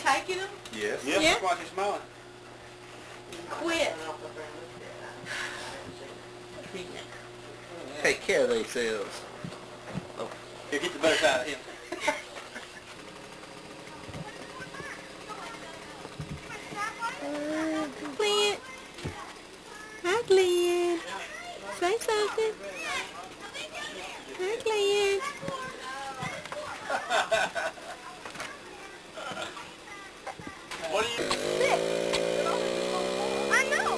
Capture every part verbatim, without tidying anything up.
taking them? Yes. Yes, Yeah. that's why she's smiling. Quit. Take care of themselves. Oh. Here, get the better side of him. Clint. Hi, Clint. Say something. Hi, Clint. What do you... I know.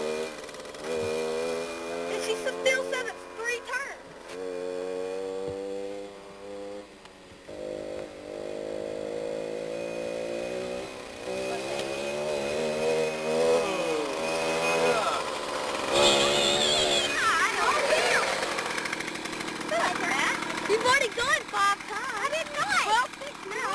And she still said it's three turns. You've already gone five times. I did not. Well, six now.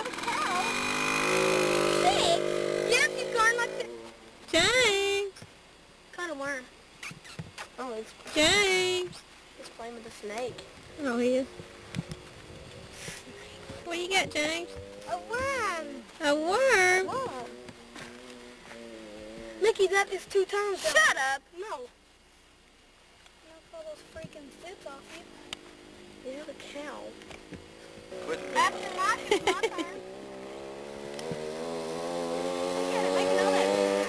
Six? Yep, you've gone like six. James. Kind of worm. Oh, he's, James. he's playing with a snake. Oh, he is. What you got, James? A worm. A worm? Worm. Mickey's at his two turns. Shut up. No. Knock all those freaking zits off you. You're the cow. Quit. After my, my turn. Yeah, make another.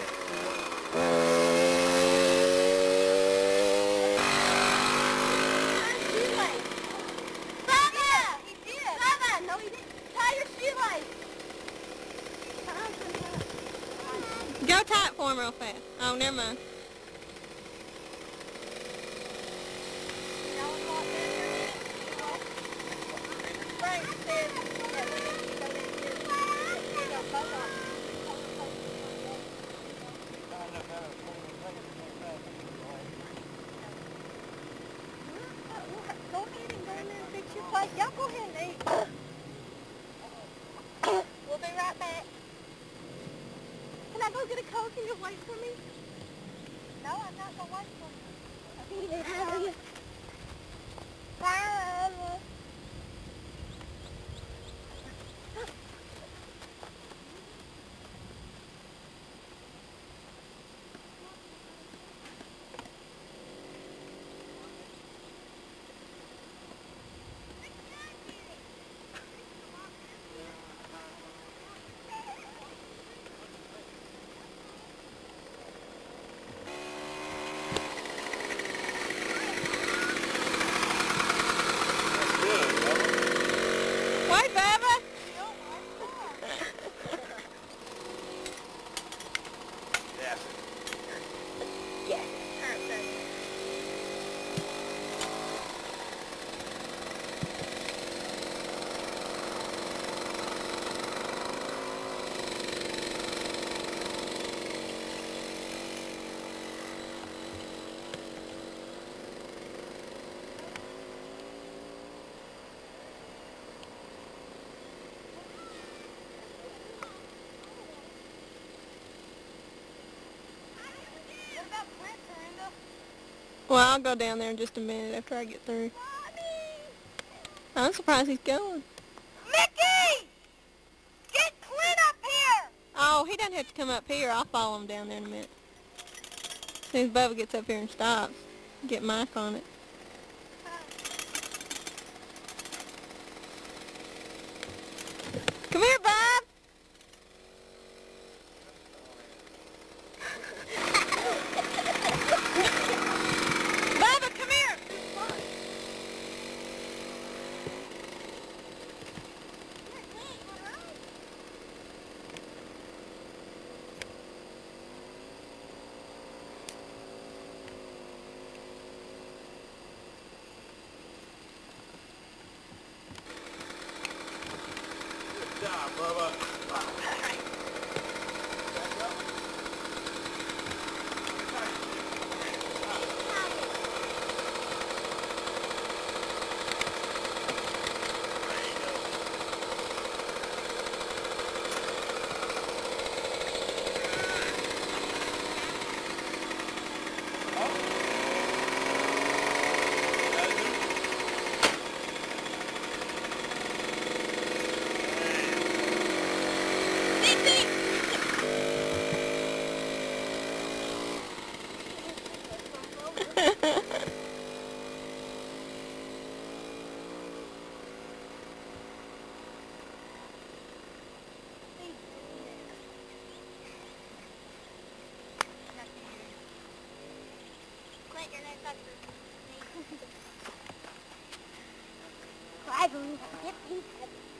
Baba! He did. Baba! No, he didn't. Tie your shoelace. Go tie it for him real fast. Oh, never mind. Frank said that we need to go down here. We got both of them. Go ahead and go in there and fix your plate. Y'all go ahead and eat. We'll be right back. Can I go get a Coke and you'll wait for me? No, I'm not going to wait for you. Bye. Wait, Baba. Yes. Yes. Perfect. What about Clint, Miranda? Well, I'll go down there in just a minute after I get through. I'm surprised he's going. Mickey! Get Clint up here! Oh, he doesn't have to come up here. I'll follow him down there in a minute. As soon as Bubba gets up here and stops, get Mike on it. Come here, Bob. Bubba, come here. Good job, Bubba. Mickey! I believe I get these.